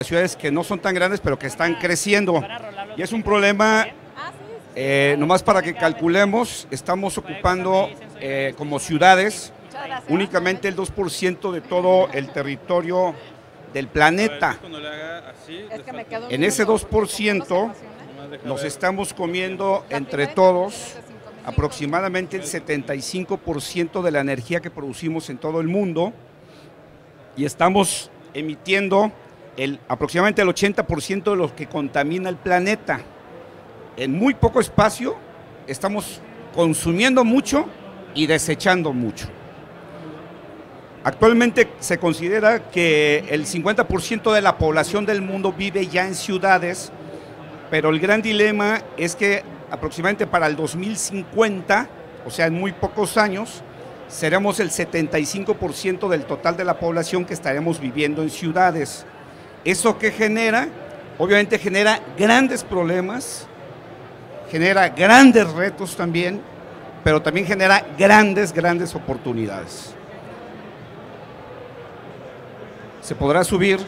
ciudades que no son tan grandes, pero que están creciendo. Y es un problema, nomás para que calculemos, estamos ocupando como ciudades únicamente el 2% de todo el territorio del planeta. En ese 2% nos estamos comiendo entre todos aproximadamente el 75% de la energía que producimos en todo el mundo y estamos emitiendo aproximadamente el 80% de lo que contamina el planeta. En muy poco espacio estamos consumiendo mucho y desechando mucho. Actualmente se considera que el 50% de la población del mundo vive ya en ciudades, pero el gran dilema es que aproximadamente para el 2050, o sea, en muy pocos años, seremos el 75% del total de la población que estaremos viviendo en ciudades. ¿Eso qué genera? Obviamente genera grandes problemas, genera grandes retos también, pero también genera grandes oportunidades. ¿Se podrá subir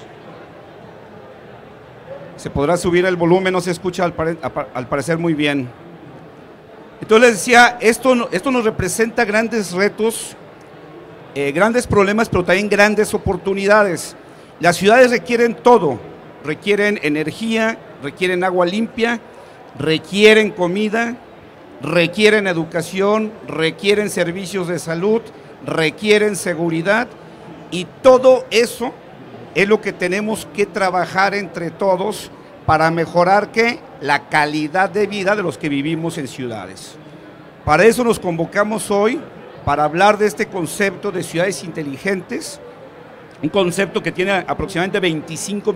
el volumen? No se escucha al parecer muy bien. Entonces les decía, esto nos representa grandes retos, grandes problemas, pero también grandes oportunidades. Las ciudades requieren todo, requieren energía, requieren agua limpia, requieren comida, requieren educación, requieren servicios de salud, requieren seguridad, y todo eso es lo que tenemos que trabajar entre todos para mejorar la calidad de vida de los que vivimos en ciudades. Para eso nos convocamos hoy, para hablar de este concepto de ciudades inteligentes, un concepto que tiene aproximadamente 25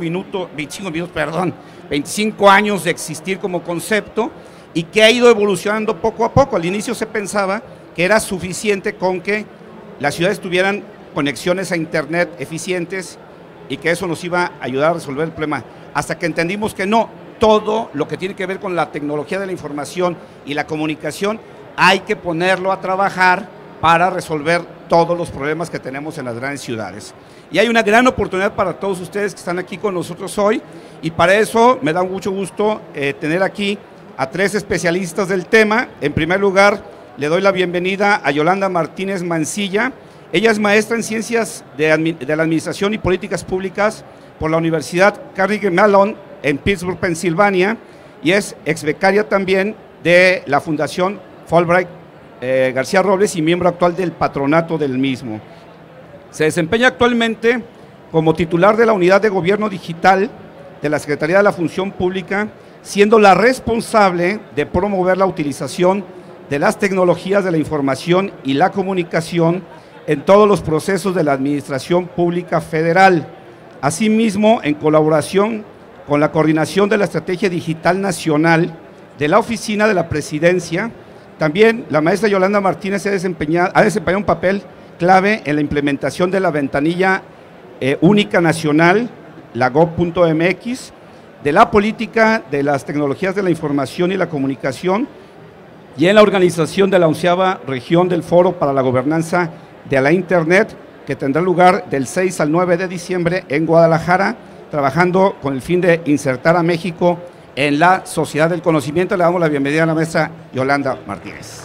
años de existir como concepto y que ha ido evolucionando poco a poco. Al inicio se pensaba que era suficiente con que las ciudades tuvieran conexiones a internet eficientes y que eso nos iba a ayudar a resolver el problema, hasta que entendimos que no, todo lo que tiene que ver con la tecnología de la información y la comunicación hay que ponerlo a trabajar para resolver todos los problemas que tenemos en las grandes ciudades. Y hay una gran oportunidad para todos ustedes que están aquí con nosotros hoy, y para eso me da mucho gusto tener aquí a tres especialistas del tema. En primer lugar, le doy la bienvenida a Yolanda Martínez Mancilla. Ella es maestra en Ciencias de la Administración y Políticas Públicas por la Universidad Carnegie Mellon en Pittsburgh, Pensilvania, y es exbecaria también de la Fundación Fulbright García Robles y miembro actual del patronato del mismo. Se desempeña actualmente como titular de la Unidad de Gobierno Digital de la Secretaría de la Función Pública, siendo la responsable de promover la utilización de las tecnologías de la información y la comunicación en todos los procesos de la Administración Pública Federal. Asimismo, en colaboración con la Coordinación de la Estrategia Digital Nacional de la Oficina de la Presidencia, también la maestra Yolanda Martínez ha desempeñado un papel clave en la implementación de la ventanilla única nacional, la gov.mx, de la política de las tecnologías de la información y la comunicación, y en la organización de la 11ª región del Foro para la Gobernanza de la Internet, que tendrá lugar del 6 al 9 de diciembre en Guadalajara, trabajando con el fin de insertar a México en la sociedad del conocimiento. Le damos la bienvenida a la maestra Yolanda Martínez.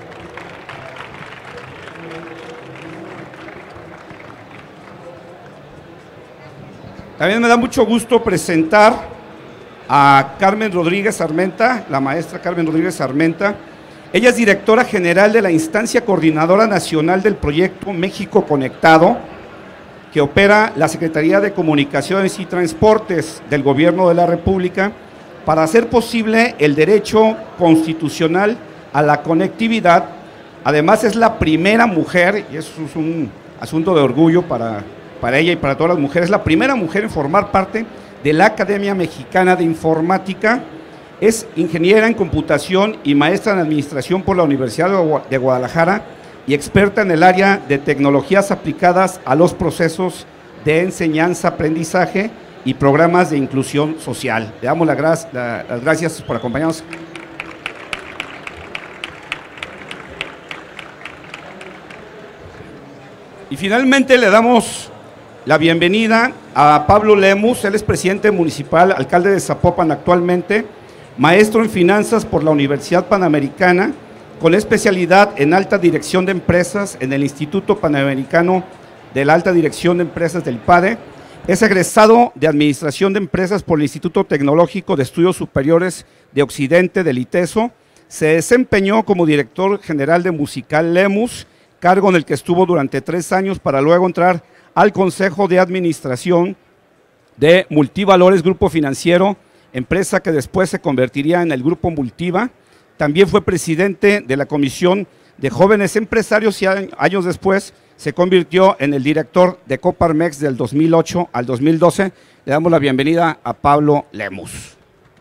También me da mucho gusto presentar a Carmen Rodríguez Armenta, la maestra Carmen Rodríguez Armenta. Ella es directora general de la instancia coordinadora nacional del proyecto México Conectado, que opera la Secretaría de Comunicaciones y Transportes del Gobierno de la República para hacer posible el derecho constitucional a la conectividad. Además, es la primera mujer, y eso es un asunto de orgullo para ella y para todas las mujeres, la primera mujer en formar parte de la Academia Mexicana de Informática. Es ingeniera en computación y maestra en administración por la Universidad de Guadalajara y experta en el área de tecnologías aplicadas a los procesos de enseñanza-aprendizaje y programas de inclusión social. Le damos las gracias por acompañarnos. Y finalmente le damos la bienvenida a Pablo Lemus. Él es presidente municipal, alcalde de Zapopan actualmente, maestro en finanzas por la Universidad Panamericana, con especialidad en alta dirección de empresas en el Instituto Panamericano de la Alta Dirección de Empresas del IPADE. Es egresado de Administración de Empresas por el Instituto Tecnológico de Estudios Superiores de Occidente del ITESO. Se desempeñó como director general de Musical Lemus, cargo en el que estuvo durante 3 años para luego entrar al Consejo de Administración de Multivalores Grupo Financiero, empresa que después se convertiría en el Grupo Multiva. También fue presidente de la Comisión de Jóvenes Empresarios y años después se convirtió en el director de Coparmex del 2008 al 2012. Le damos la bienvenida a Pablo Lemus.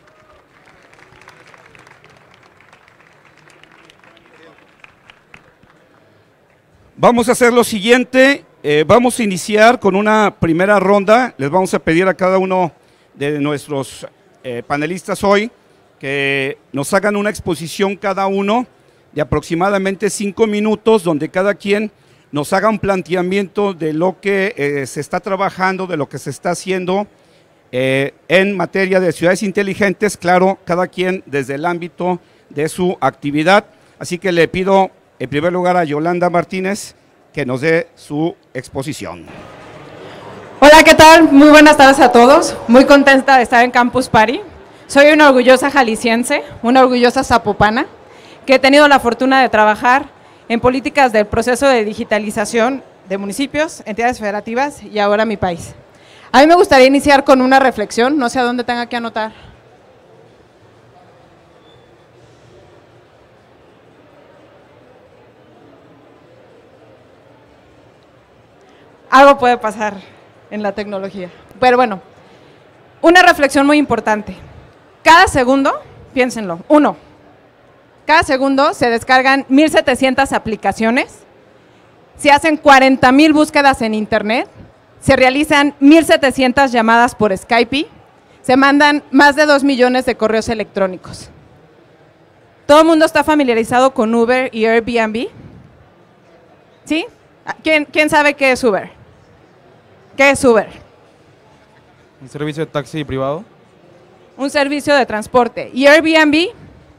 Vamos a hacer lo siguiente, vamos a iniciar con una primera ronda. Les vamos a pedir a cada uno de nuestros panelistas hoy que nos hagan una exposición cada uno de aproximadamente 5 minutos, donde cada quien nos haga un planteamiento de lo que se está trabajando, de lo que se está haciendo en materia de ciudades inteligentes, claro, cada quien desde el ámbito de su actividad. Así que le pido en primer lugar a Yolanda Martínez que nos dé su exposición. Hola, ¿qué tal? Muy buenas tardes a todos. Muy contenta de estar en Campus Party. Soy una orgullosa jalisciense, una orgullosa zapopana, que he tenido la fortuna de trabajar en políticas del proceso de digitalización de municipios, entidades federativas y ahora mi país. A mí me gustaría iniciar con una reflexión, no sé a dónde tenga que anotar. Algo puede pasar en la tecnología, pero bueno, una reflexión muy importante. Cada segundo, piénsenlo, cada segundo se descargan 1,700 aplicaciones, se hacen 40,000 búsquedas en internet, se realizan 1,700 llamadas por Skype, se mandan más de 2 millones de correos electrónicos. ¿Todo el mundo está familiarizado con Uber y Airbnb? ¿Sí? ¿Quién sabe qué es Uber? ¿Qué es Uber? ¿Un servicio de taxi privado? Un servicio de transporte. ¿Y Airbnb?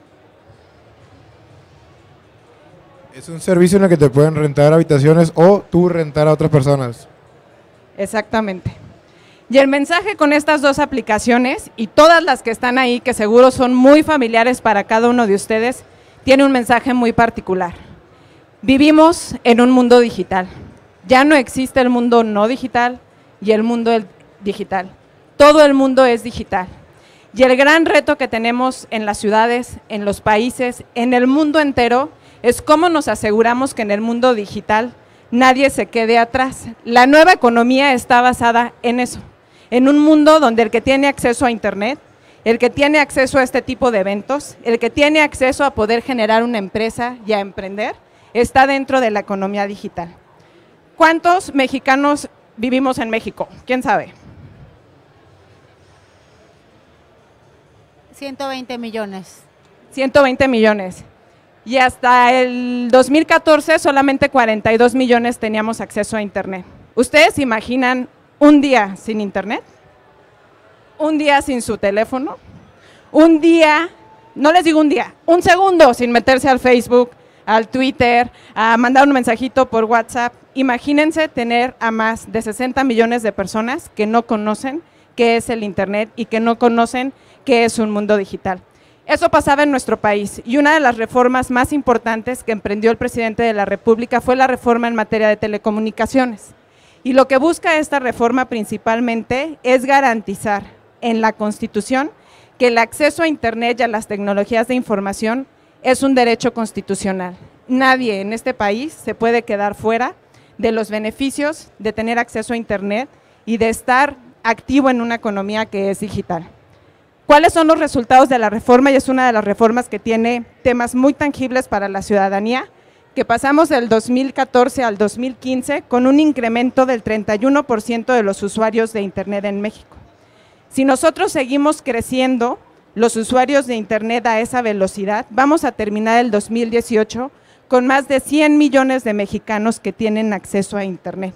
Es un servicio en el que te pueden rentar habitaciones o tú rentar a otras personas. Exactamente. Y el mensaje con estas dos aplicaciones y todas las que están ahí, que seguro son muy familiares para cada uno de ustedes, tiene un mensaje muy particular. Vivimos en un mundo digital. Ya no existe el mundo no digital y el mundo digital. Todo el mundo es digital. Y el gran reto que tenemos en las ciudades, en los países, en el mundo entero, es cómo nos aseguramos que en el mundo digital nadie se quede atrás. La nueva economía está basada en eso, en un mundo donde el que tiene acceso a internet, el que tiene acceso a este tipo de eventos, el que tiene acceso a poder generar una empresa y a emprender, está dentro de la economía digital. ¿Cuántos mexicanos vivimos en México? ¿Quién sabe? 120 millones. 120 millones. Y hasta el 2014 solamente 42 millones teníamos acceso a internet. ¿Ustedes se imaginan un día sin internet? ¿Un día sin su teléfono? ¿Un día, no les digo un día, un segundo sin meterse al Facebook, al Twitter, a mandar un mensajito por WhatsApp? Imagínense tener a más de 60 millones de personas que no conocen qué es el internet y que no conocen qué es un mundo digital. Eso pasaba en nuestro país y una de las reformas más importantes que emprendió el presidente de la República fue la reforma en materia de telecomunicaciones. Y lo que busca esta reforma principalmente es garantizar en la Constitución que el acceso a internet y a las tecnologías de información es un derecho constitucional. Nadie en este país se puede quedar fuera de los beneficios de tener acceso a internet y de estar activo en una economía que es digital. ¿Cuáles son los resultados de la reforma? Y es una de las reformas que tiene temas muy tangibles para la ciudadanía, que pasamos del 2014 al 2015 con un incremento del 31% de los usuarios de internet en México. Si nosotros seguimos creciendo los usuarios de internet a esa velocidad, vamos a terminar el 2018 con más de 100 millones de mexicanos que tienen acceso a internet.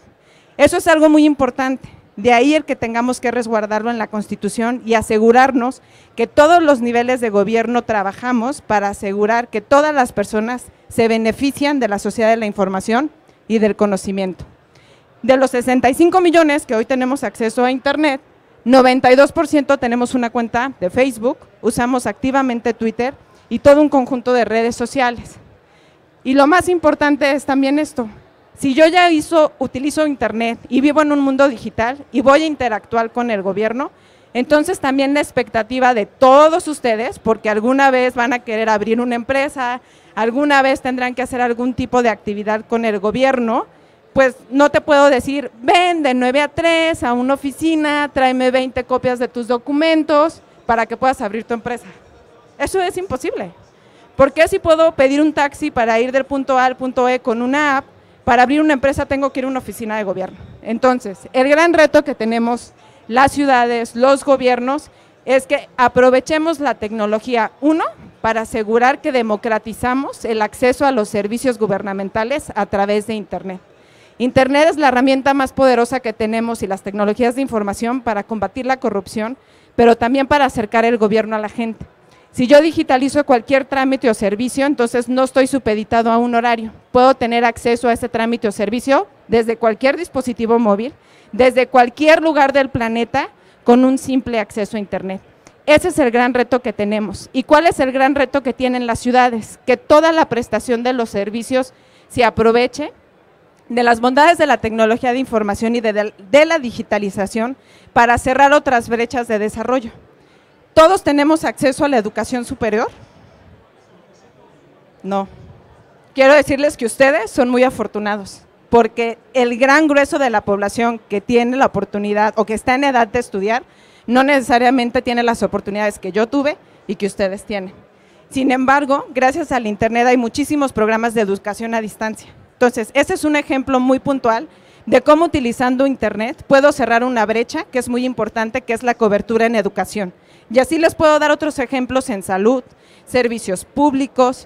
Eso es algo muy importante. De ahí el que tengamos que resguardarlo en la Constitución y asegurarnos que todos los niveles de gobierno trabajamos para asegurar que todas las personas se benefician de la sociedad de la información y del conocimiento. De los 65 millones que hoy tenemos acceso a Internet, 92% tenemos una cuenta de Facebook, usamos activamente Twitter y todo un conjunto de redes sociales. Y lo más importante es también esto: si yo ya utilizo Internet y vivo en un mundo digital y voy a interactuar con el gobierno, entonces también la expectativa de todos ustedes, porque alguna vez van a querer abrir una empresa, alguna vez tendrán que hacer algún tipo de actividad con el gobierno, pues no te puedo decir, ven de 9 a 3 a una oficina, tráeme 20 copias de tus documentos para que puedas abrir tu empresa. Eso es imposible. ¿Por qué si puedo pedir un taxi para ir del punto A al punto E con una app? Para abrir una empresa tengo que ir a una oficina de gobierno. Entonces, el gran reto que tenemos las ciudades, los gobiernos, es que aprovechemos la tecnología, uno, para asegurar que democratizamos el acceso a los servicios gubernamentales a través de Internet. Internet es la herramienta más poderosa que tenemos y las tecnologías de información para combatir la corrupción, pero también para acercar el gobierno a la gente. Si yo digitalizo cualquier trámite o servicio, entonces no estoy supeditado a un horario. Puedo tener acceso a ese trámite o servicio desde cualquier dispositivo móvil, desde cualquier lugar del planeta, con un simple acceso a Internet. Ese es el gran reto que tenemos. ¿Y cuál es el gran reto que tienen las ciudades? Que toda la prestación de los servicios se aproveche de las bondades de la tecnología de información y de la digitalización para cerrar otras brechas de desarrollo. ¿Todos tenemos acceso a la educación superior? No. Quiero decirles que ustedes son muy afortunados, porque el gran grueso de la población que tiene la oportunidad o que está en edad de estudiar, no necesariamente tiene las oportunidades que yo tuve y que ustedes tienen. Sin embargo, gracias al Internet hay muchísimos programas de educación a distancia. Entonces, ese es un ejemplo muy puntual de cómo utilizando Internet puedo cerrar una brecha que es muy importante, que es la cobertura en educación. Y así les puedo dar otros ejemplos en salud, servicios públicos,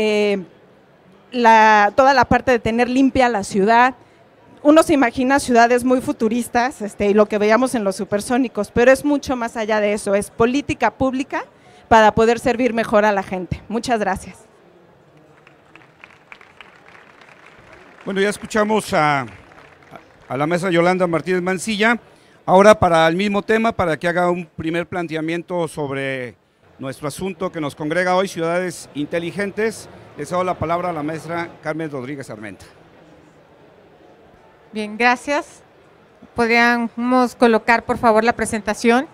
toda la parte de tener limpia la ciudad. Uno se imagina ciudades muy futuristas y lo que veíamos en los supersónicos, pero es mucho más allá de eso, es política pública para poder servir mejor a la gente. Muchas gracias. Bueno, ya escuchamos a la maestra Yolanda Martínez Mancilla. Ahora, para el mismo tema, para que haga un primer planteamiento sobre nuestro asunto que nos congrega hoy, ciudades inteligentes, le cedo la palabra a la maestra Carmen Rodríguez Armenta. Bien, gracias. ¿Podríamos colocar, por favor, la presentación?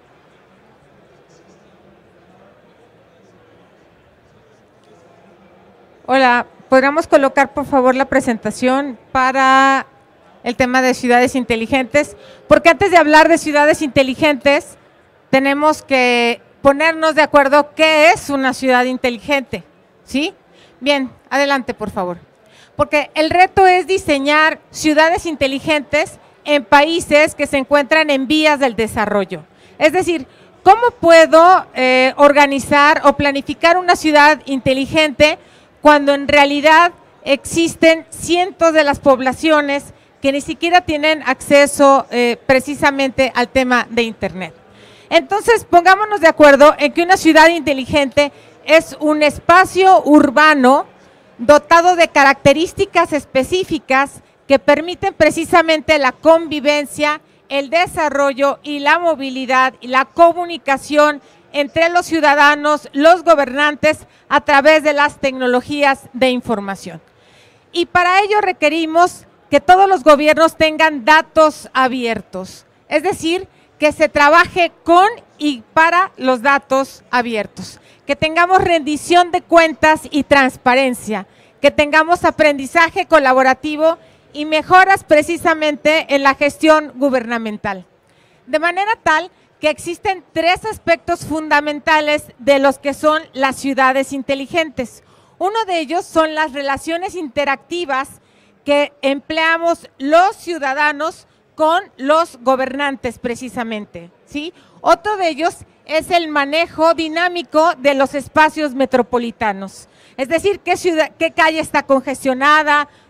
Hola, ¿podríamos colocar, por favor, la presentación para el tema de ciudades inteligentes? Porque antes de hablar de ciudades inteligentes, tenemos que ponernos de acuerdo qué es una ciudad inteligente, ¿sí? Bien, adelante, por favor. Porque el reto es diseñar ciudades inteligentes en países que se encuentran en vías del desarrollo. Es decir, ¿cómo puedo organizar o planificar una ciudad inteligente cuando en realidad existen cientos de las poblaciones que ni siquiera tienen acceso precisamente al tema de Internet? Entonces, pongámonos de acuerdo en que una ciudad inteligente es un espacio urbano dotado de características específicas que permiten precisamente la convivencia, el desarrollo y la movilidad y la comunicación entre los ciudadanos, los gobernantes, a través de las tecnologías de información. Y para ello requerimos que todos los gobiernos tengan datos abiertos, es decir, que se trabaje con y para los datos abiertos, que tengamos rendición de cuentas y transparencia, que tengamos aprendizaje colaborativo y mejoras precisamente en la gestión gubernamental. De manera tal que existen tres aspectos fundamentales de los que son las ciudades inteligentes. Uno de ellos son las relaciones interactivas que empleamos los ciudadanos con los gobernantes precisamente, ¿sí? Otro de ellos es el manejo dinámico de los espacios metropolitanos, es decir, qué calle está congestionada,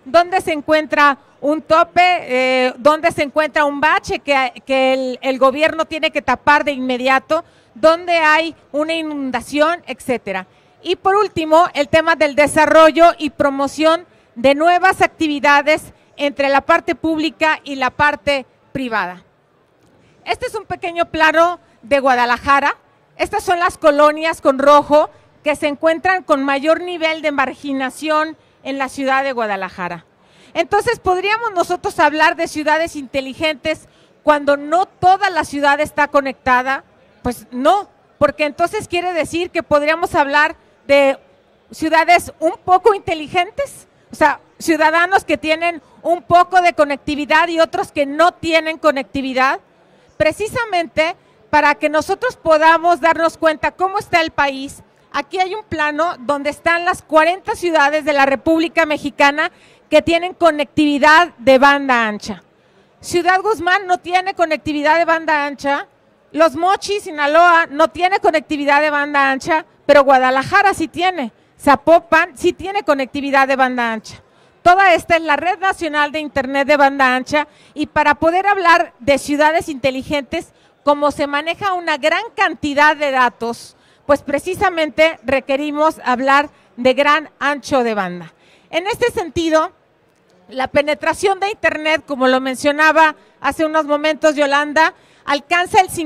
dónde se encuentra un tope, dónde se encuentra un bache que el gobierno tiene que tapar de inmediato, dónde hay una inundación, etcétera. Y por último, el tema del desarrollo y promoción de nuevas actividades entre la parte pública y la parte privada. Este es un pequeño plano de Guadalajara. Estas son las colonias con rojo que se encuentran con mayor nivel de marginación en la ciudad de Guadalajara. Entonces, ¿podríamos nosotros hablar de ciudades inteligentes cuando no toda la ciudad está conectada? Pues no, porque entonces quiere decir que podríamos hablar de ciudades un poco inteligentes, o sea, ciudadanos que tienen un poco de conectividad y otros que no tienen conectividad, precisamente para que nosotros podamos darnos cuenta cómo está el país. Aquí hay un plano donde están las 40 ciudades de la República Mexicana que tienen conectividad de banda ancha. Ciudad Guzmán no tiene conectividad de banda ancha, Los Mochis, Sinaloa, no tiene conectividad de banda ancha, pero Guadalajara sí tiene, Zapopan sí tiene conectividad de banda ancha. Toda esta es la Red Nacional de Internet de Banda Ancha, y para poder hablar de ciudades inteligentes, como se maneja una gran cantidad de datos, pues precisamente requerimos hablar de gran ancho de banda. En este sentido, la penetración de Internet, como lo mencionaba hace unos momentos Yolanda, alcanza el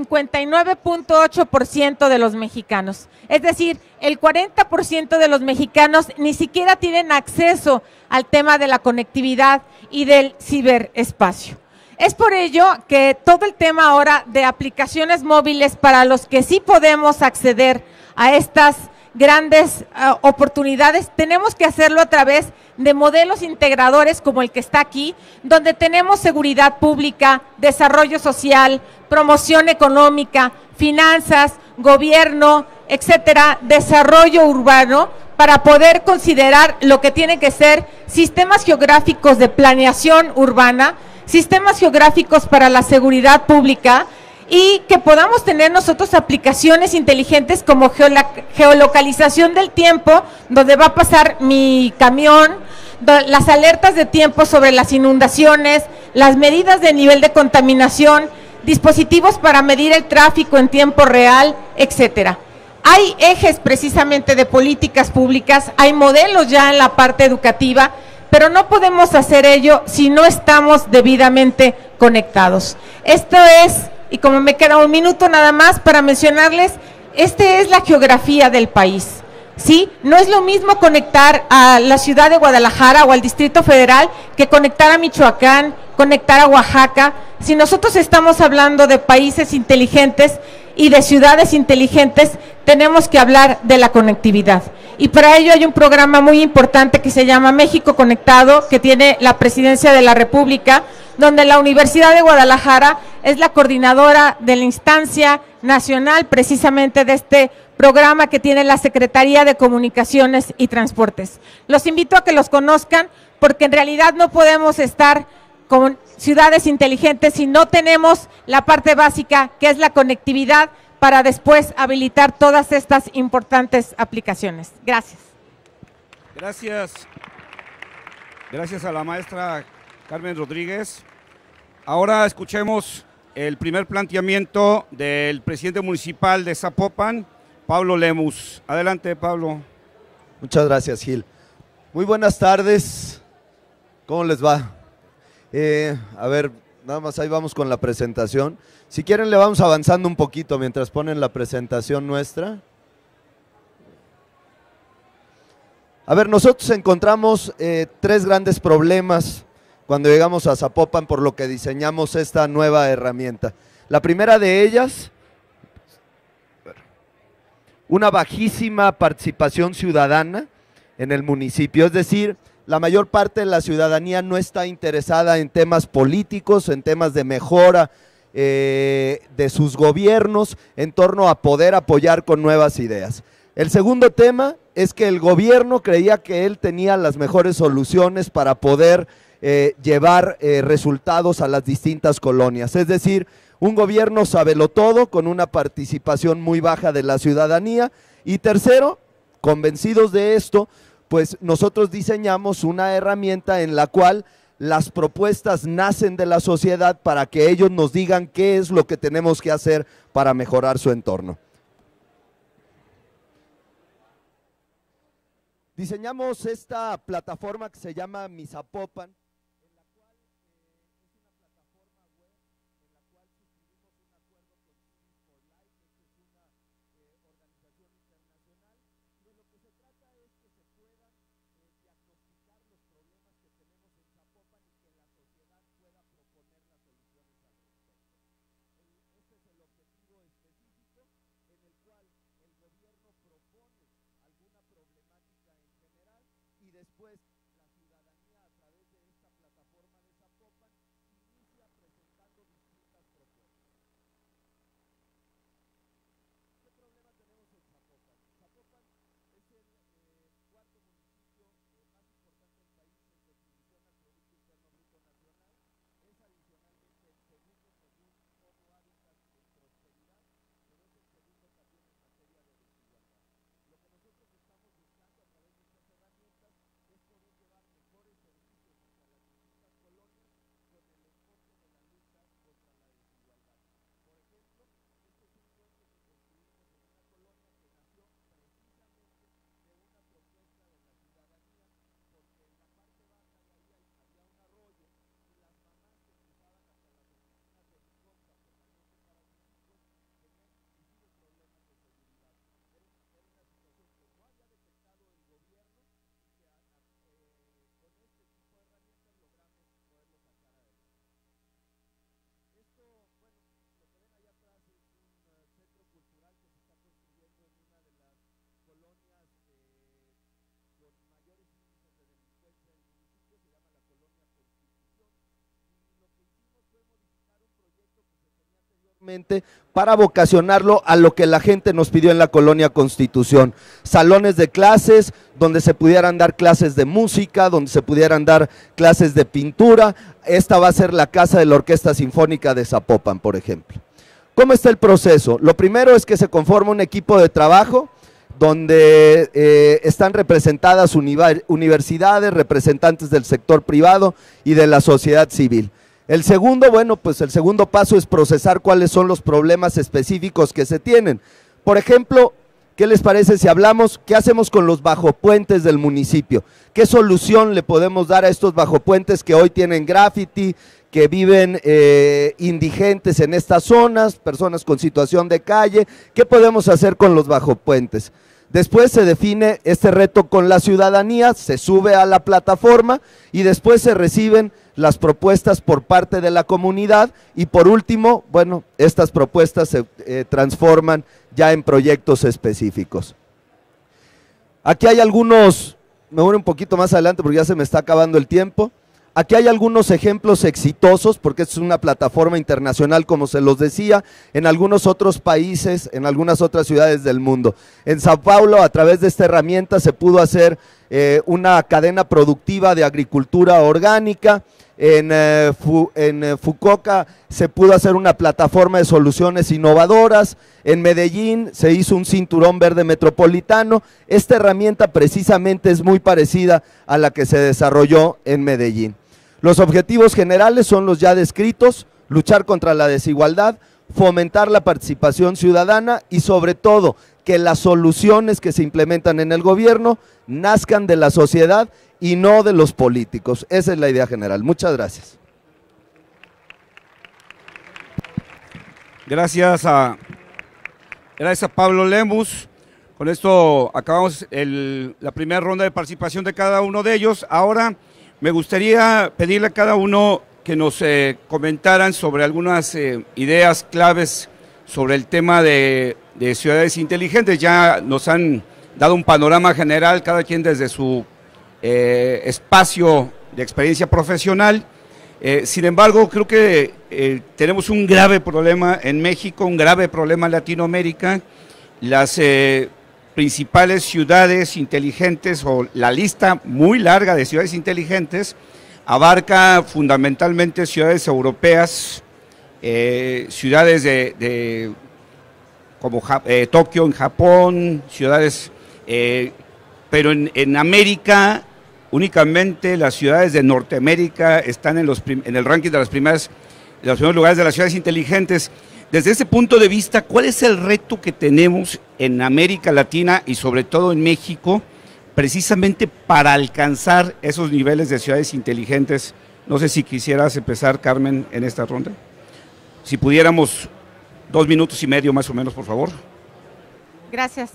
59.8% de los mexicanos. Es decir, el 40% de los mexicanos ni siquiera tienen acceso al tema de la conectividad y del ciberespacio. Es por ello que todo el tema ahora de aplicaciones móviles para los que sí podemos acceder a estas grandes oportunidades, tenemos que hacerlo a través de modelos integradores como el que está aquí, donde tenemos seguridad pública, desarrollo social, promoción económica, finanzas, gobierno, etcétera, desarrollo urbano, para poder considerar lo que tienen que ser sistemas geográficos de planeación urbana, sistemas geográficos para la seguridad pública, y que podamos tener nosotros aplicaciones inteligentes como geolocalización del tiempo, donde va a pasar mi camión, las alertas de tiempo sobre las inundaciones, las medidas de nivel de contaminación, dispositivos para medir el tráfico en tiempo real, etcétera. Hay ejes precisamente de políticas públicas, hay modelos ya en la parte educativa, pero no podemos hacer ello si no estamos debidamente conectados. Esto es, y como me queda un minuto nada más para mencionarles, esta es la geografía del país, ¿sí? No es lo mismo conectar a la ciudad de Guadalajara o al Distrito Federal que conectar a Michoacán, conectar a Oaxaca. Si nosotros estamos hablando de países inteligentes y de ciudades inteligentes, tenemos que hablar de la conectividad. Y para ello hay un programa muy importante que se llama México Conectado, que tiene la Presidencia de la República, donde la Universidad de Guadalajara es la coordinadora de la instancia nacional precisamente de este programa que tiene la Secretaría de Comunicaciones y Transportes. Los invito a que los conozcan, porque en realidad no podemos estar con ciudades inteligentes si no tenemos la parte básica, que es la conectividad, para después habilitar todas estas importantes aplicaciones. Gracias. Gracias. Gracias a la maestra Carmen Rodríguez. Ahora escuchemos el primer planteamiento del presidente municipal de Zapopan, Pablo Lemus. Adelante, Pablo. Muchas gracias, Gil. Muy buenas tardes. ¿Cómo les va? A ver, nada más ahí vamos con la presentación. Si quieren le vamos avanzando un poquito mientras ponen la presentación nuestra. A ver, nosotros encontramos tres grandes problemas cuando llegamos a Zapopan, por lo que diseñamos esta nueva herramienta. La primera de ellas, una bajísima participación ciudadana en el municipio, es decir, la mayor parte de la ciudadanía no está interesada en temas políticos, en temas de mejora de sus gobiernos, en torno a poder apoyar con nuevas ideas. El segundo tema es que el gobierno creía que él tenía las mejores soluciones para poder llevar resultados a las distintas colonias, es decir, un gobierno sabelotodo con una participación muy baja de la ciudadanía. Y tercero, convencidos de esto, pues nosotros diseñamos una herramienta en la cual las propuestas nacen de la sociedad para que ellos nos digan qué es lo que tenemos que hacer para mejorar su entorno. Diseñamos esta plataforma que se llama Mi Zapopan, en la cual es una plataforma web en la cual suscribimos un acuerdo con Cities for Life. Esta es una organización internacional, de lo que se trata es que se puedan diagnosticar los problemas que tenemos en Zapopan y que la sociedad pueda proponer las soluciones al respecto. Este es el objetivo específico en el cual el gobierno propone alguna problemática en general y después la ciudadanía a través de esta plataforma de Zapopan inicia presentando distintas propuestas. ¿Qué problema tenemos en Zapopan? Zapopan es el cuarto municipio más importante del país en contribución al Producto Interno Bruto Nacional. Es adicionalmente el segundo según Homo Hábitat en prosperidad, pero es el segundo también en materia de desigualdad. Lo que nosotros estamos buscando a través de estas herramientas es poder llevar mejores servicios hacia las distintas colonias con el enfoque de la lucha contra la desigualdad. Por ejemplo, este es un puente que construimos en una colonia que nació precisamente de una propuesta de la ciudadanía, porque en la parte baja de ahí había un arroyo y las mamás que cruzaban hasta las oficinas de Liconza, formalmente para sus hijos, tenían inclusive problemas de seguridad. Era una situación que no había detectado el gobierno y que con este tipo de herramientas logramos poderlo sacar adelante. Esto, bueno, lo que ven allá atrás es un centro cultural que se está construyendo en una de las colonias con mayores índices de delincuencia del municipio, se llama la colonia Constitución, y lo que hicimos fue modificar un proyecto que se tenía anteriormente para vocacionarlo a lo que la gente nos pidió en la colonia Constitución: salones de clases donde se pudieran dar clases de música, donde se pudieran dar clases de pintura. Esta va a ser la casa de la Orquesta Sinfónica de Zapopan, por ejemplo. ¿Cómo está el proceso? Lo primero es que se conforma un equipo de trabajo donde están representadas universidades, representantes del sector privado y de la sociedad civil. El segundo, bueno, pues el segundo paso es procesar cuáles son los problemas específicos que se tienen. Por ejemplo, ¿qué les parece si hablamos, qué hacemos con los bajopuentes del municipio? ¿Qué solución le podemos dar a estos bajopuentes que hoy tienen graffiti, que viven indigentes en estas zonas, personas con situación de calle? ¿Qué podemos hacer con los bajopuentes? Después se define este reto con la ciudadanía, se sube a la plataforma y después se reciben las propuestas por parte de la comunidad y por último, bueno, estas propuestas se transforman ya en proyectos específicos. Aquí hay algunos, me voy un poquito más adelante porque ya se me está acabando el tiempo. Aquí hay algunos ejemplos exitosos, porque es una plataforma internacional, como se los decía, en algunos otros países, en algunas otras ciudades del mundo. En Sao Paulo, a través de esta herramienta, se pudo hacer una cadena productiva de agricultura orgánica. En Fukuoka se pudo hacer una plataforma de soluciones innovadoras. En Medellín se hizo un cinturón verde metropolitano. Esta herramienta precisamente es muy parecida a la que se desarrolló en Medellín. Los objetivos generales son los ya descritos: luchar contra la desigualdad, fomentar la participación ciudadana y sobre todo que las soluciones que se implementan en el gobierno nazcan de la sociedad y no de los políticos. Esa es la idea general. Muchas gracias. Gracias a Pablo Lemus. Con esto acabamos la primera ronda de participación de cada uno de ellos. Ahora me gustaría pedirle a cada uno que nos comentaran sobre algunas ideas claves sobre el tema de ciudades inteligentes. Ya nos han dado un panorama general, cada quien desde su espacio de experiencia profesional. Sin embargo, creo que tenemos un grave problema en México, un grave problema en Latinoamérica. Las principales ciudades inteligentes, o la lista muy larga de ciudades inteligentes, abarca fundamentalmente ciudades europeas, ciudades como Tokio en Japón, ciudades pero en América únicamente las ciudades de Norteamérica están en el ranking de los primeros lugares de las ciudades inteligentes. Desde ese punto de vista, ¿cuál es el reto que tenemos en América Latina y sobre todo en México, precisamente para alcanzar esos niveles de ciudades inteligentes? No sé si quisieras empezar, Carmen, en esta ronda. Si pudiéramos 2 minutos y medio más o menos, por favor. Gracias.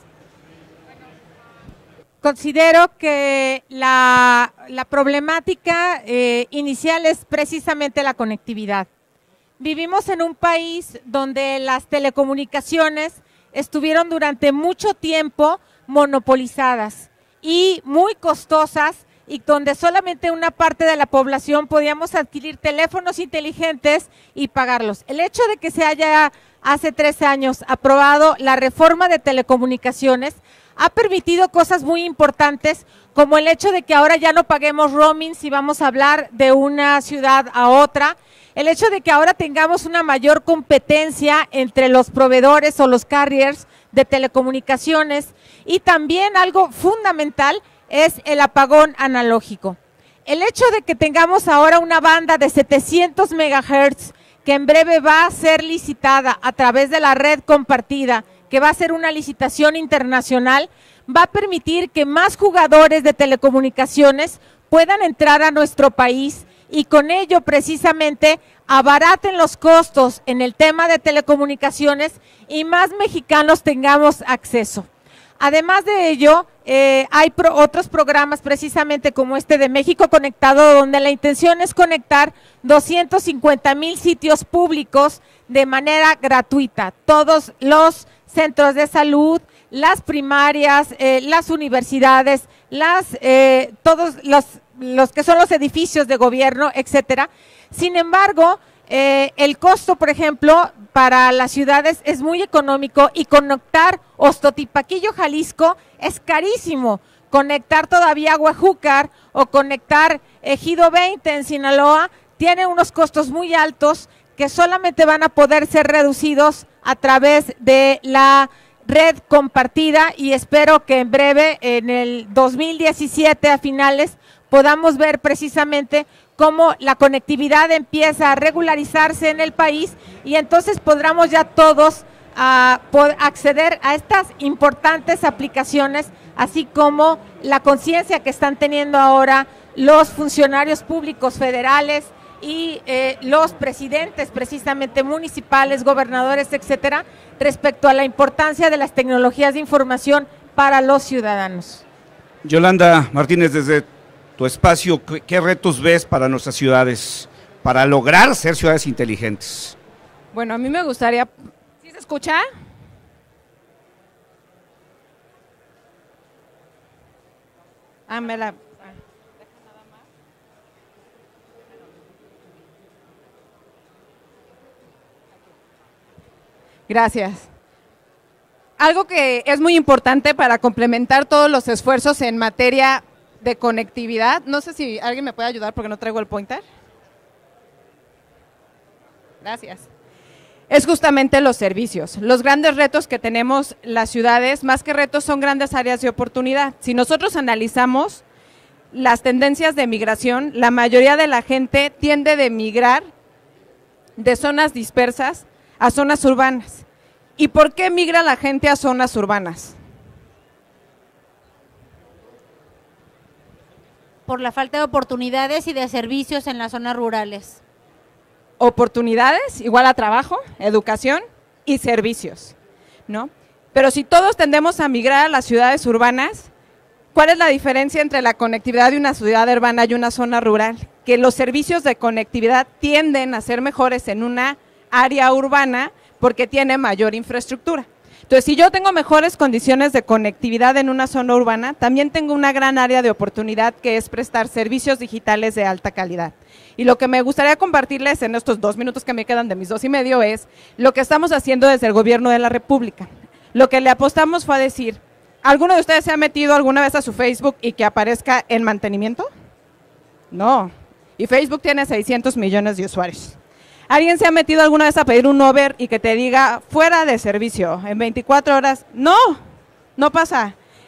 Considero que la problemática inicial es precisamente la conectividad. Vivimos en un país donde las telecomunicaciones estuvieron durante mucho tiempo monopolizadas y muy costosas, y donde solamente una parte de la población podíamos adquirir teléfonos inteligentes y pagarlos. El hecho de que se haya hace 3 años aprobado la reforma de telecomunicaciones ha permitido cosas muy importantes, como el hecho de que ahora ya no paguemos roaming si vamos a hablar de una ciudad a otra, el hecho de que ahora tengamos una mayor competencia entre los proveedores o los carriers de telecomunicaciones, y también algo fundamental es el apagón analógico. El hecho de que tengamos ahora una banda de 700 MHz que en breve va a ser licitada a través de la red compartida, que va a ser una licitación internacional, va a permitir que más jugadores de telecomunicaciones puedan entrar a nuestro país, y con ello precisamente abaraten los costos en el tema de telecomunicaciones y más mexicanos tengamos acceso. Además de ello, hay otros programas precisamente como este de México Conectado, donde la intención es conectar 250,000 sitios públicos de manera gratuita. Todos los centros de salud, las primarias, las universidades, todos los que son los edificios de gobierno, etcétera. Sin embargo, el costo, por ejemplo, para las ciudades es muy económico, y conectar Ostotipaquillo, Jalisco, es carísimo. Conectar todavía Huejúcar o conectar Ejido 20 en Sinaloa tiene unos costos muy altos que solamente van a poder ser reducidos a través de la red compartida, y espero que en breve, en el 2017 a finales, podamos ver precisamente cómo la conectividad empieza a regularizarse en el país, y entonces podremos ya todos acceder a estas importantes aplicaciones, así como la conciencia que están teniendo ahora los funcionarios públicos federales y los presidentes precisamente municipales, gobernadores, etcétera, respecto a la importancia de las tecnologías de información para los ciudadanos. Yolanda Martínez, desde tu espacio, ¿qué retos ves para nuestras ciudades para lograr ser ciudades inteligentes? Bueno, a mí me gustaría... ¿Sí se escucha? Gracias. Algo que es muy importante para complementar todos los esfuerzos en materia de conectividad, no sé si alguien me puede ayudar porque no traigo el pointer. Gracias. Es justamente los servicios. Los grandes retos que tenemos las ciudades, más que retos, son grandes áreas de oportunidad. Si nosotros analizamos las tendencias de migración, la mayoría de la gente tiende a migrar de zonas dispersas a zonas urbanas. ¿Y por qué migra la gente a zonas urbanas? Por la falta de oportunidades y de servicios en las zonas rurales. Oportunidades igual a trabajo, educación y servicios, ¿no? Pero si todos tendemos a migrar a las ciudades urbanas, ¿cuál es la diferencia entre la conectividad de una ciudad urbana y una zona rural? Que los servicios de conectividad tienden a ser mejores en una área urbana porque tiene mayor infraestructura. Entonces, si yo tengo mejores condiciones de conectividad en una zona urbana, también tengo una gran área de oportunidad, que es prestar servicios digitales de alta calidad. Y lo que me gustaría compartirles en estos 2 minutos que me quedan de mis 2 y medio es lo que estamos haciendo desde el Gobierno de la República. Lo que le apostamos fue a decir, ¿alguno de ustedes se ha metido alguna vez a su Facebook y que aparezca en mantenimiento? No. Y Facebook tiene 600 millones de usuarios. ¿Alguien se ha metido alguna vez a pedir un Uber y que te diga fuera de servicio en 24 horas? No, no pasa.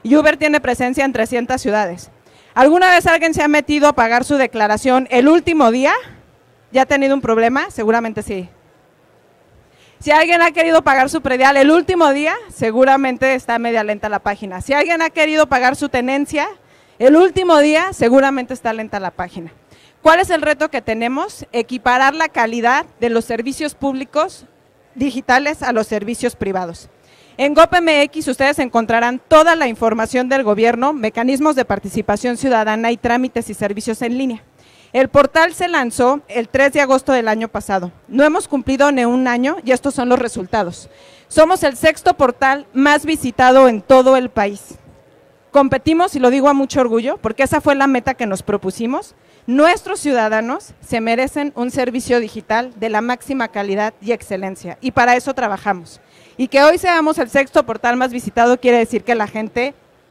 y Uber tiene presencia en 300 ciudades. ¿Alguna vez alguien se ha metido a pagar su declaración el último día? ¿Ya ha tenido un problema? Seguramente sí. Si alguien ha querido pagar su predial el último día, seguramente está media lenta la página. Si alguien ha querido pagar su tenencia el último día, seguramente está lenta la página. ¿Cuál es el reto que tenemos? Equiparar la calidad de los servicios públicos digitales a los servicios privados. En GovMX ustedes encontrarán toda la información del gobierno, mecanismos de participación ciudadana y trámites y servicios en línea. El portal se lanzó el 3 de agosto del año pasado. No hemos cumplido ni un año y estos son los resultados. Somos el 6º portal más visitado en todo el país. Competimos, y lo digo a mucho orgullo, porque esa fue la meta que nos propusimos. Nuestros ciudadanos se merecen un servicio digital de la máxima calidad y excelencia, y para eso trabajamos. Y que hoy seamos el 6º portal más visitado quiere decir que la gente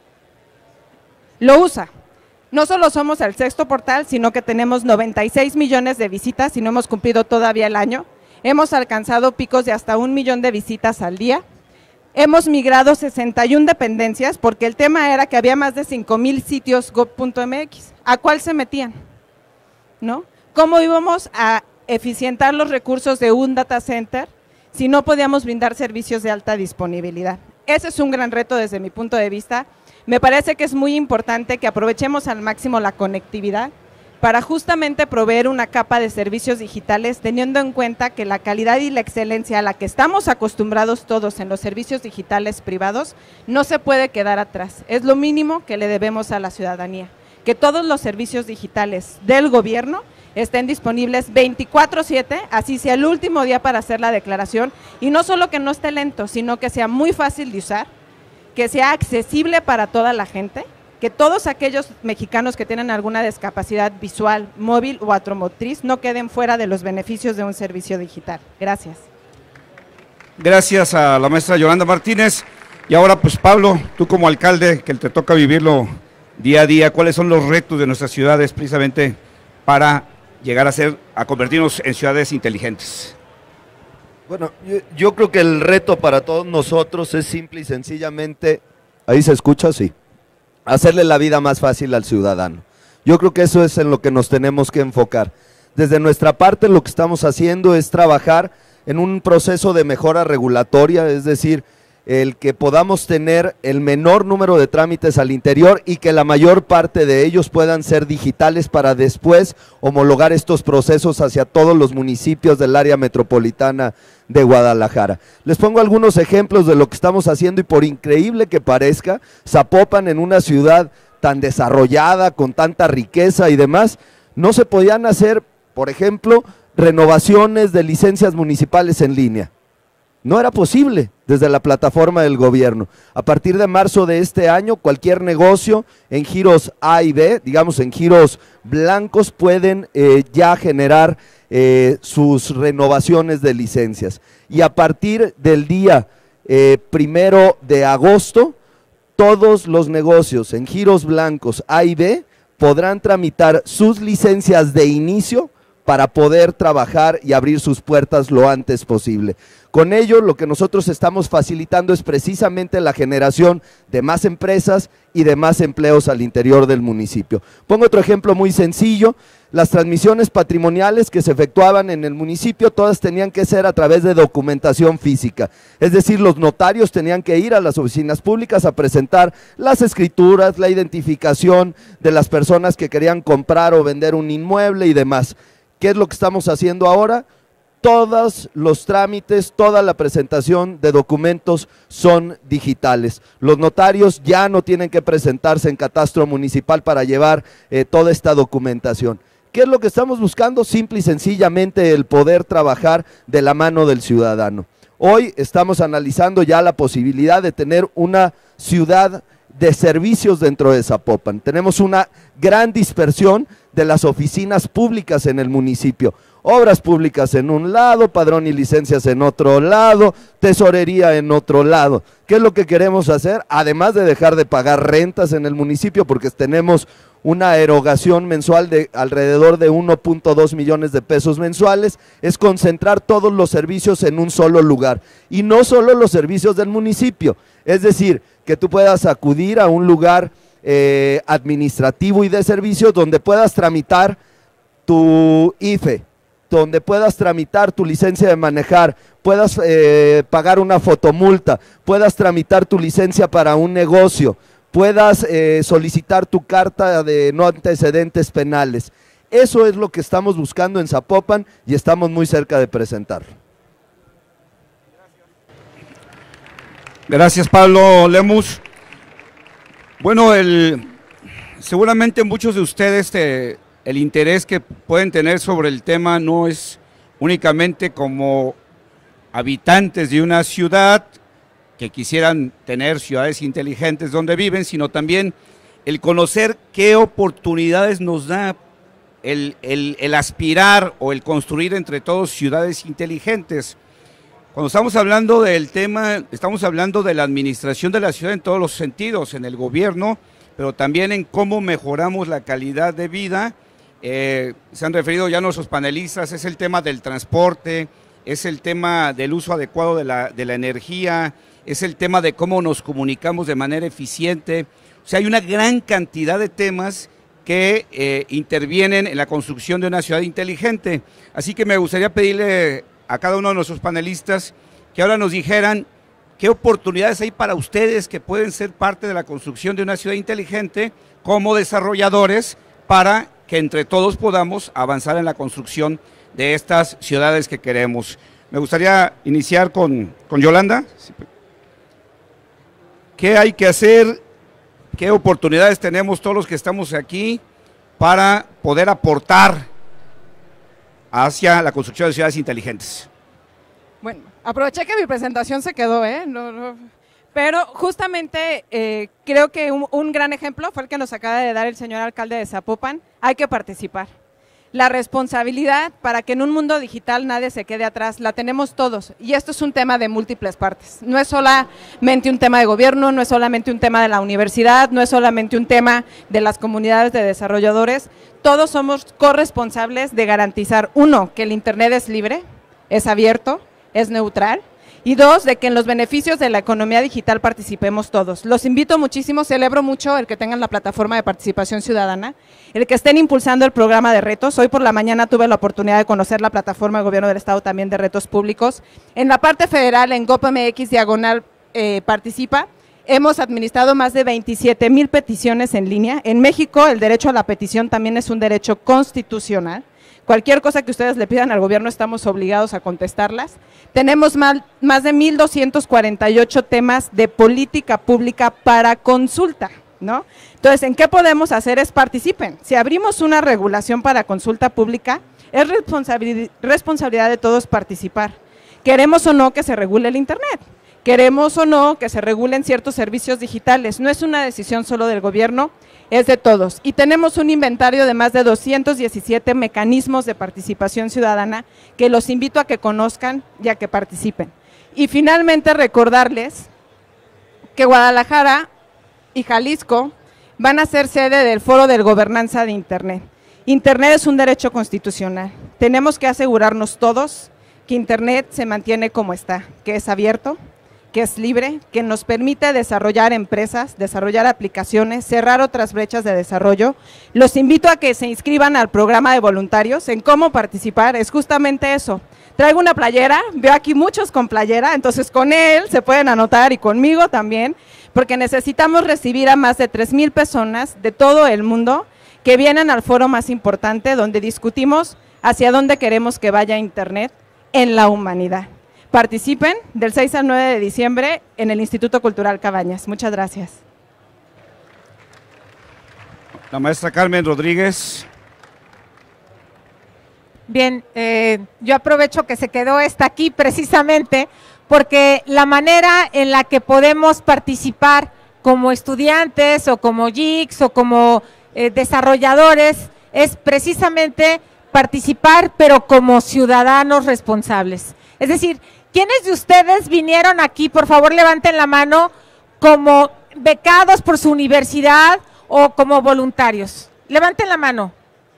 lo usa. No solo somos el 6º portal, sino que tenemos 96 millones de visitas y no hemos cumplido todavía el año. Hemos alcanzado picos de hasta 1 millón de visitas al día. Hemos migrado 61 dependencias porque el tema era que había más de 5,000 sitios gov.mx. ¿A cuál se metían? ¿No? ¿Cómo íbamos a eficientar los recursos de un data center si no podíamos brindar servicios de alta disponibilidad? Ese es un gran reto desde mi punto de vista. Me parece que es muy importante que aprovechemos al máximo la conectividad para justamente proveer una capa de servicios digitales, teniendo en cuenta que la calidad y la excelencia a la que estamos acostumbrados todos en los servicios digitales privados no se puede quedar atrás. Es lo mínimo que le debemos a la ciudadanía, que todos los servicios digitales del gobierno estén disponibles 24/7, así sea el último día para hacer la declaración, y no solo que no esté lento, sino que sea muy fácil de usar, que sea accesible para toda la gente, que todos aquellos mexicanos que tienen alguna discapacidad visual, móvil o automotriz no queden fuera de los beneficios de un servicio digital. Gracias. Gracias a la maestra Yolanda Martínez. Y ahora, pues Pablo, tú como alcalde, que te toca vivirlo día a día, ¿cuáles son los retos de nuestras ciudades precisamente para llegar a convertirnos en ciudades inteligentes? Bueno, yo creo que el reto para todos nosotros es simple y sencillamente, ¿ahí se escucha? Sí. Hacerle la vida más fácil al ciudadano. Yo creo que eso es en lo que nos tenemos que enfocar. Desde nuestra parte lo que estamos haciendo es trabajar en un proceso de mejora regulatoria, es decir, el que podamos tener el menor número de trámites al interior y que la mayor parte de ellos puedan ser digitales para después homologar estos procesos hacia todos los municipios del área metropolitana de Guadalajara. Les pongo algunos ejemplos de lo que estamos haciendo y por increíble que parezca, Zapopan, en una ciudad tan desarrollada, con tanta riqueza y demás, no se podían hacer, por ejemplo, renovaciones de licencias municipales en línea. No era posible desde la plataforma del gobierno. A partir de marzo de este año, cualquier negocio en giros A y B, digamos en giros blancos, pueden ya generar sus renovaciones de licencias. Y a partir del día 1 de agosto, todos los negocios en giros blancos A y B podrán tramitar sus licencias de inicio para poder trabajar y abrir sus puertas lo antes posible. Con ello, lo que nosotros estamos facilitando es precisamente la generación de más empresas y de más empleos al interior del municipio. Pongo otro ejemplo muy sencillo: las transmisiones patrimoniales que se efectuaban en el municipio, todas tenían que ser a través de documentación física, es decir, los notarios tenían que ir a las oficinas públicas a presentar las escrituras, la identificación de las personas que querían comprar o vender un inmueble y demás. ¿Qué es lo que estamos haciendo ahora? Todos los trámites, toda la presentación de documentos son digitales. Los notarios ya no tienen que presentarse en catastro municipal para llevar toda esta documentación. ¿Qué es lo que estamos buscando? Simple y sencillamente el poder trabajar de la mano del ciudadano. Hoy estamos analizando ya la posibilidad de tener una ciudad de servicios dentro de Zapopan. Tenemos una gran dispersión de las oficinas públicas en el municipio. Obras públicas en un lado, padrón y licencias en otro lado, tesorería en otro lado. ¿Qué es lo que queremos hacer? Además de dejar de pagar rentas en el municipio, porque tenemos una erogación mensual de alrededor de 1.2 millones de pesos mensuales, es concentrar todos los servicios en un solo lugar, y no solo los servicios del municipio, es decir, que tú puedas acudir a un lugar administrativo y de servicios donde puedas tramitar tu IFE, donde puedas tramitar tu licencia de manejar, puedas pagar una fotomulta, puedas tramitar tu licencia para un negocio, puedas solicitar tu carta de no antecedentes penales. Eso es lo que estamos buscando en Zapopan y estamos muy cerca de presentarlo. Gracias, Pablo Lemus. Bueno, seguramente muchos de ustedes el interés que pueden tener sobre el tema no es únicamente como habitantes de una ciudad que quisieran tener ciudades inteligentes donde viven, sino también el conocer qué oportunidades nos da el aspirar o el construir entre todos ciudades inteligentes. Cuando estamos hablando del tema, estamos hablando de la administración de la ciudad en todos los sentidos, en el gobierno, pero también en cómo mejoramos la calidad de vida. Se han referido ya nuestros panelistas, es el tema del transporte, es el tema del uso adecuado de la energía, es el tema de cómo nos comunicamos de manera eficiente. O sea, hay una gran cantidad de temas que intervienen en la construcción de una ciudad inteligente. Así que me gustaría pedirle a cada uno de nuestros panelistas que ahora nos dijeran qué oportunidades hay para ustedes que pueden ser parte de la construcción de una ciudad inteligente como desarrolladores para que entre todos podamos avanzar en la construcción de estas ciudades que queremos. Me gustaría iniciar con Yolanda. ¿Qué hay que hacer? ¿Qué oportunidades tenemos todos los que estamos aquí para poder aportar hacia la construcción de ciudades inteligentes? Bueno, aproveché que mi presentación se quedó, pero justamente creo que un gran ejemplo fue el que nos acaba de dar el señor alcalde de Zapopan. Hay que participar. La responsabilidad para que en un mundo digital nadie se quede atrás, la tenemos todos, y esto es un tema de múltiples partes. No es solamente un tema de gobierno, no es solamente un tema de la universidad, no es solamente un tema de las comunidades de desarrolladores. Todos somos corresponsables de garantizar, uno, que el Internet es libre, es abierto, es neutral, y dos, de que en los beneficios de la economía digital participemos todos. Los invito muchísimo, celebro mucho el que tengan la plataforma de participación ciudadana, el que estén impulsando el programa de retos. Hoy por la mañana tuve la oportunidad de conocer la plataforma de gobierno del estado también de retos públicos. En la parte federal, en GOPMX participa, hemos administrado más de 27,000 peticiones en línea. En México el derecho a la petición también es un derecho constitucional. Cualquier cosa que ustedes le pidan al gobierno estamos obligados a contestarlas. Tenemos más de 1,248 temas de política pública para consulta, ¿no? Entonces, ¿en qué podemos hacer? Es participen. Si abrimos una regulación para consulta pública, es responsabilidad de todos participar. Queremos o no que se regule el Internet, queremos o no que se regulen ciertos servicios digitales. No es una decisión solo del gobierno, es de todos. Y tenemos un inventario de más de 217 mecanismos de participación ciudadana que los invito a que conozcan y a que participen. Y finalmente recordarles que Guadalajara y Jalisco van a ser sede del Foro de Gobernanza de Internet. Internet es un derecho constitucional. Tenemos que asegurarnos todos que Internet se mantiene como está, que es abierto, que es libre, que nos permite desarrollar empresas, desarrollar aplicaciones, cerrar otras brechas de desarrollo. Los invito a que se inscriban al programa de voluntarios. En cómo participar es justamente eso. Traigo una playera, veo aquí muchos con playera, entonces con él se pueden anotar y conmigo también, porque necesitamos recibir a más de 3,000 personas de todo el mundo que vienen al foro más importante donde discutimos hacia dónde queremos que vaya Internet en la humanidad. Participen del 6 al 9 de diciembre en el Instituto Cultural Cabañas. Muchas gracias. La maestra Carmen Rodríguez. Bien, yo aprovecho que se quedó esta aquí precisamente porque la manera en la que podemos participar como estudiantes o como geeks o como desarrolladores es precisamente participar, pero como ciudadanos responsables. Es decir, ¿quiénes de ustedes vinieron aquí? Por favor, levanten la mano como becados por su universidad o como voluntarios. Levanten la mano.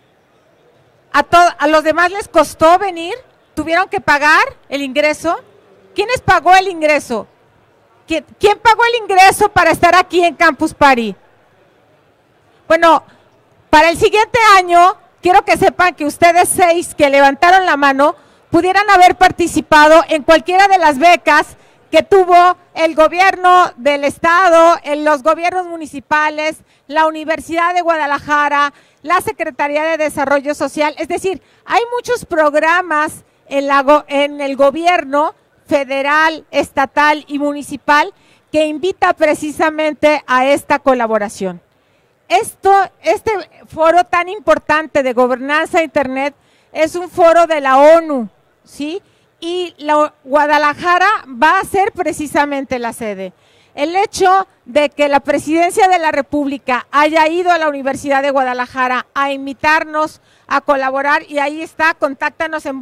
¿A los demás les costó venir? ¿Tuvieron que pagar el ingreso? ¿Quiénes pagó el ingreso? ¿Quién pagó el ingreso para estar aquí en Campus Party? Bueno, para el siguiente año, quiero que sepan que ustedes 6 que levantaron la mano pudieran haber participado en cualquiera de las becas que tuvo el gobierno del estado, en los gobiernos municipales, la Universidad de Guadalajara, la Secretaría de Desarrollo Social. Es decir, hay muchos programas en el gobierno federal, estatal y municipal que invita precisamente a esta colaboración. Este foro tan importante de gobernanza de Internet es un foro de la ONU, ¿sí? Y Guadalajara va a ser precisamente la sede. El hecho de que la Presidencia de la República haya ido a la Universidad de Guadalajara a invitarnos a colaborar, y ahí está, contáctanos en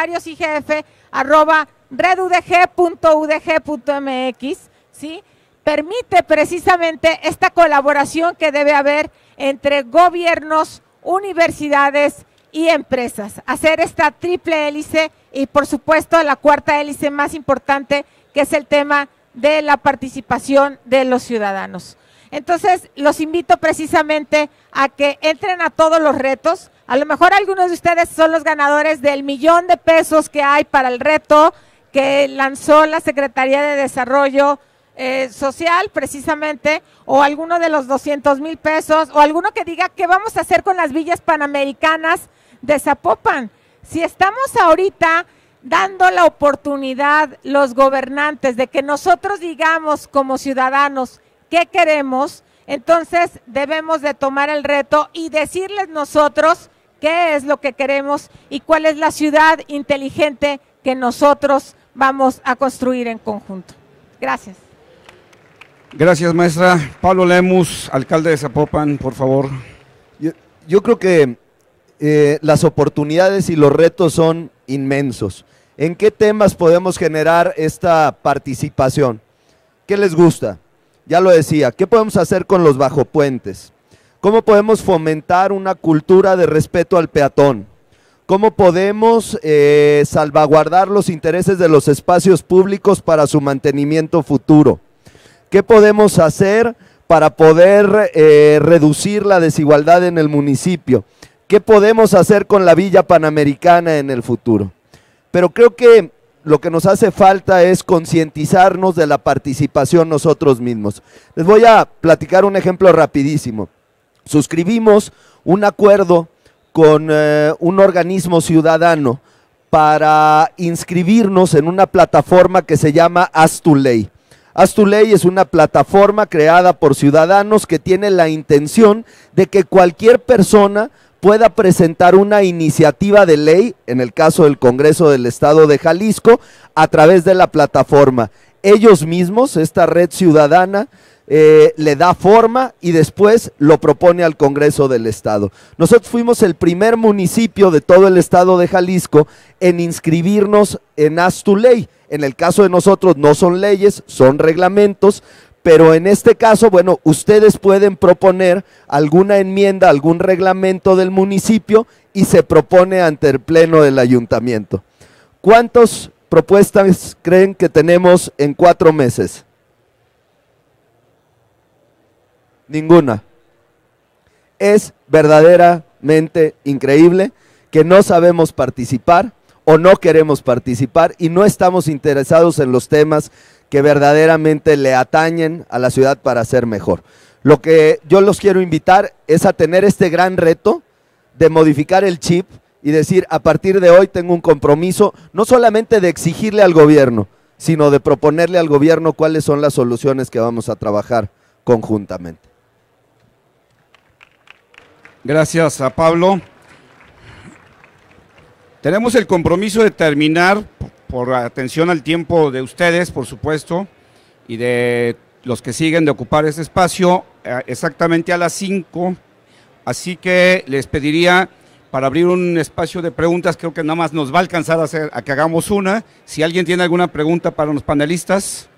voluntariosIGF@redudg.udg.mx, ¿sí? Permite precisamente esta colaboración que debe haber entre gobiernos, universidades y empresas, hacer esta triple hélice y por supuesto la cuarta hélice más importante, que es el tema de la participación de los ciudadanos. Entonces, los invito precisamente a que entren a todos los retos. A lo mejor algunos de ustedes son los ganadores del $1,000,000 que hay para el reto que lanzó la Secretaría de Desarrollo Social precisamente, o alguno de los $200,000, o alguno que diga qué vamos a hacer con las villas panamericanas de Zapopan. Si estamos ahorita dando la oportunidad los gobernantes de que nosotros digamos como ciudadanos qué queremos, entonces debemos de tomar el reto y decirles nosotros qué es lo que queremos y cuál es la ciudad inteligente que nosotros vamos a construir en conjunto. Gracias. Gracias, maestra. Pablo Lemus, alcalde de Zapopan, por favor. Yo creo que las oportunidades y los retos son inmensos. ¿En qué temas podemos generar esta participación? ¿Qué les gusta? Ya lo decía, ¿qué podemos hacer con los bajopuentes? ¿Cómo podemos fomentar una cultura de respeto al peatón? ¿Cómo podemos salvaguardar los intereses de los espacios públicos para su mantenimiento futuro? ¿Qué podemos hacer para poder reducir la desigualdad en el municipio? ¿Qué podemos hacer con la Villa Panamericana en el futuro? Pero creo que lo que nos hace falta es concientizarnos de la participación nosotros mismos. Les voy a platicar un ejemplo rapidísimo. Suscribimos un acuerdo con un organismo ciudadano para inscribirnos en una plataforma que se llama Haz tu Ley. Haz tu Ley es una plataforma creada por ciudadanos que tiene la intención de que cualquier persona pueda presentar una iniciativa de ley, en el caso del Congreso del Estado de Jalisco, a través de la plataforma. Ellos mismos, esta red ciudadana, le da forma y después lo propone al Congreso del Estado. Nosotros fuimos el primer municipio de todo el Estado de Jalisco en inscribirnos en Haz tu Ley. En el caso de nosotros no son leyes, son reglamentos, pero en este caso, bueno, ustedes pueden proponer alguna enmienda, algún reglamento del municipio y se propone ante el pleno del ayuntamiento. ¿Cuántas propuestas creen que tenemos en 4 meses? Ninguna. Es verdaderamente increíble que no sabemos participar o no queremos participar y no estamos interesados en los temas que verdaderamente le atañen a la ciudad para ser mejor. Lo que yo los quiero invitar es a tener este gran reto de modificar el chip y decir, a partir de hoy tengo un compromiso, no solamente de exigirle al gobierno, sino de proponerle al gobierno cuáles son las soluciones que vamos a trabajar conjuntamente. Gracias a Pablo. Tenemos el compromiso de terminar, por atención al tiempo de ustedes, por supuesto, y de los que siguen, de ocupar este espacio, exactamente a las 5, así que les pediría, para abrir un espacio de preguntas, creo que nada más nos va a alcanzar a que hagamos una. Si alguien tiene alguna pregunta para los panelistas.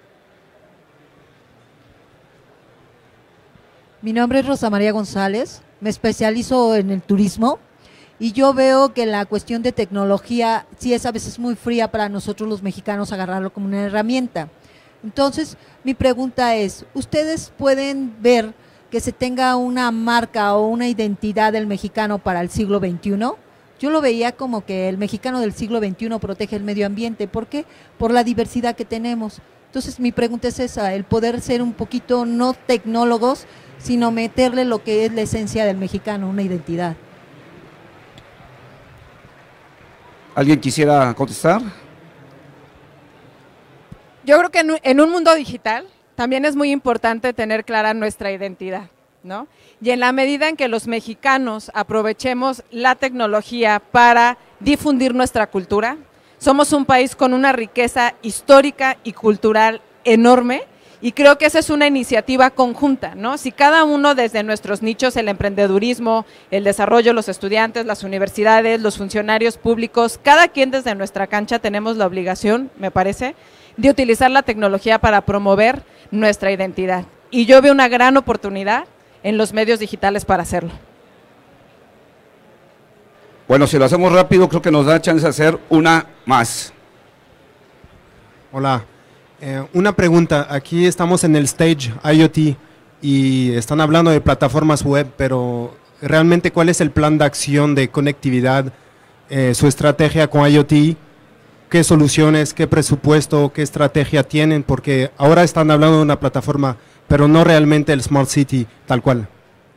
Mi nombre es Rosa María González, me especializo en el turismo y yo veo que la cuestión de tecnología sí es a veces muy fría para nosotros los mexicanos agarrarlo como una herramienta. Entonces, mi pregunta es, ¿ustedes pueden ver que se tenga una marca o una identidad del mexicano para el siglo XXI? Yo lo veía como que el mexicano del siglo XXI protege el medio ambiente. ¿Por qué? Por la diversidad que tenemos. Entonces, mi pregunta es esa, el poder ser un poquito no tecnólogos, sino meterle lo que es la esencia del mexicano, una identidad. ¿Alguien quisiera contestar? Yo creo que en un mundo digital también es muy importante tener clara nuestra identidad, ¿no? Y en la medida en que los mexicanos aprovechemos la tecnología para difundir nuestra cultura, somos un país con una riqueza histórica y cultural enorme y creo que esa es una iniciativa conjunta, ¿no? Si cada uno desde nuestros nichos, el emprendedurismo, el desarrollo, los estudiantes, las universidades, los funcionarios públicos, cada quien desde nuestra cancha tenemos la obligación, me parece, de utilizar la tecnología para promover nuestra identidad. Y yo veo una gran oportunidad en los medios digitales para hacerlo. Bueno, si lo hacemos rápido, creo que nos da chance de hacer una más. Hola, una pregunta. Aquí estamos en el stage IoT y están hablando de plataformas web, pero realmente ¿cuál es el plan de acción de conectividad, su estrategia con IoT? ¿Qué soluciones, qué presupuesto, qué estrategia tienen? Porque ahora están hablando de una plataforma, pero no realmente el Smart City tal cual.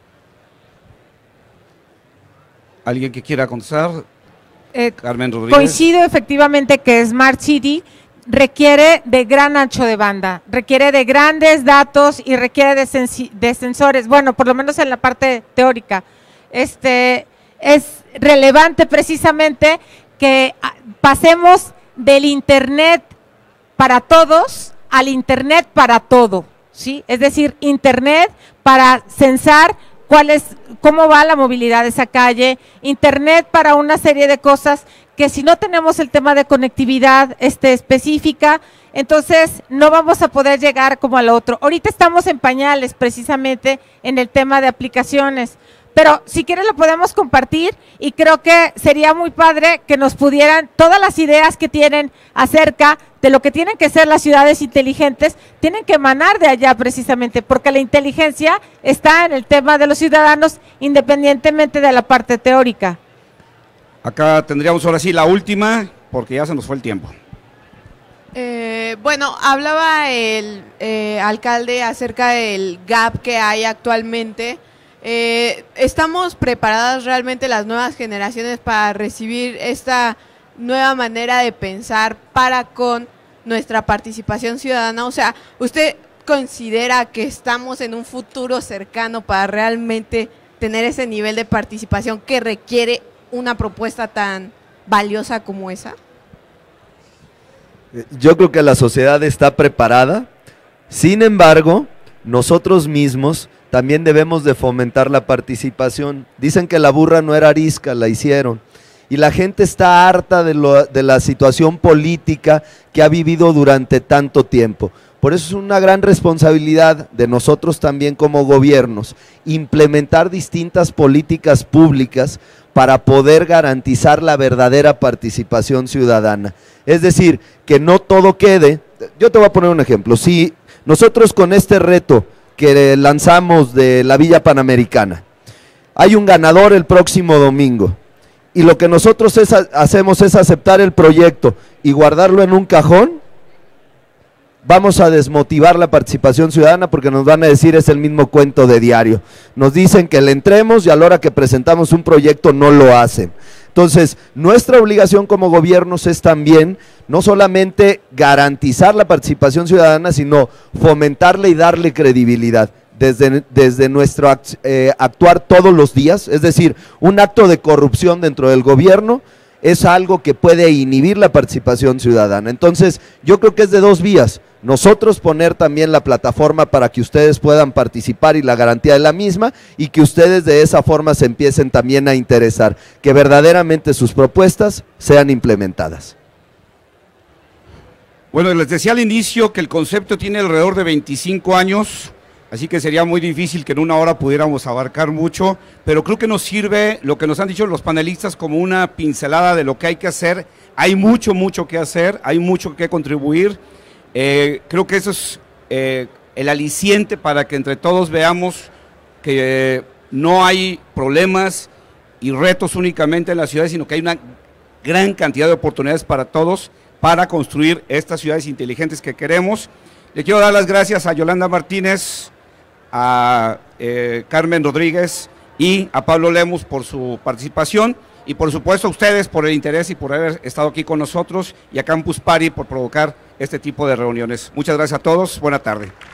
¿Alguien que quiera contestar? Carmen Rodríguez. Coincido efectivamente que Smart City requiere de gran ancho de banda, requiere de grandes datos y requiere de sensores, bueno, por lo menos en la parte teórica. Es relevante precisamente que pasemos del Internet para todos al Internet para todo, ¿sí? Es decir, Internet para censar cómo va la movilidad de esa calle, Internet para una serie de cosas que si no tenemos el tema de conectividad específica, entonces no vamos a poder llegar como al otro. Ahorita estamos en pañales precisamente en el tema de aplicaciones, pero si quieren lo podemos compartir y creo que sería muy padre que nos pudieran, todas las ideas que tienen acerca de lo que tienen que ser las ciudades inteligentes, tienen que emanar de allá precisamente, porque la inteligencia está en el tema de los ciudadanos independientemente de la parte teórica. Acá tendríamos ahora sí la última, porque ya se nos fue el tiempo. Bueno, hablaba el alcalde acerca del gap que hay actualmente. ¿Estamos preparadas realmente las nuevas generaciones para recibir esta nueva manera de pensar para con nuestra participación ciudadana? O sea, ¿usted considera que estamos en un futuro cercano para realmente tener ese nivel de participación que requiere una propuesta tan valiosa como esa? Yo creo que la sociedad está preparada, sin embargo, nosotros mismos también debemos de fomentar la participación. Dicen que la burra no era arisca, la hicieron. Y la gente está harta de la situación política que ha vivido durante tanto tiempo. Por eso es una gran responsabilidad de nosotros también como gobiernos, implementar distintas políticas públicas para poder garantizar la verdadera participación ciudadana. Es decir, que no todo quede. Yo te voy a poner un ejemplo. Si nosotros con este reto que lanzamos de la Villa Panamericana, hay un ganador el próximo domingo, y lo que nosotros hacemos es aceptar el proyecto y guardarlo en un cajón, vamos a desmotivar la participación ciudadana porque nos van a decir es el mismo cuento de diario. Nos dicen que le entremos y a la hora que presentamos un proyecto no lo hacen. Entonces, nuestra obligación como gobiernos es también no solamente garantizar la participación ciudadana, sino fomentarla y darle credibilidad desde nuestro actuar todos los días. Es decir, un acto de corrupción dentro del gobierno es algo que puede inhibir la participación ciudadana. Entonces, yo creo que es de dos vías. Nosotros poner también la plataforma para que ustedes puedan participar y la garantía de la misma, y que ustedes de esa forma se empiecen también a interesar, que verdaderamente sus propuestas sean implementadas. Bueno, les decía al inicio que el concepto tiene alrededor de 25 años, así que sería muy difícil que en una hora pudiéramos abarcar mucho, pero creo que nos sirve lo que nos han dicho los panelistas como una pincelada de lo que hay que hacer. Hay mucho que hacer, hay mucho que contribuir. Creo que eso es el aliciente para que entre todos veamos que no hay problemas y retos únicamente en las ciudades, sino que hay una gran cantidad de oportunidades para todos para construir estas ciudades inteligentes que queremos. Le quiero dar las gracias a Yolanda Martínez, a Carmen Rodríguez y a Pablo Lemus por su participación, y por supuesto a ustedes por el interés y por haber estado aquí con nosotros, y a Campus Party por provocar este tipo de reuniones. Muchas gracias a todos, buena tarde.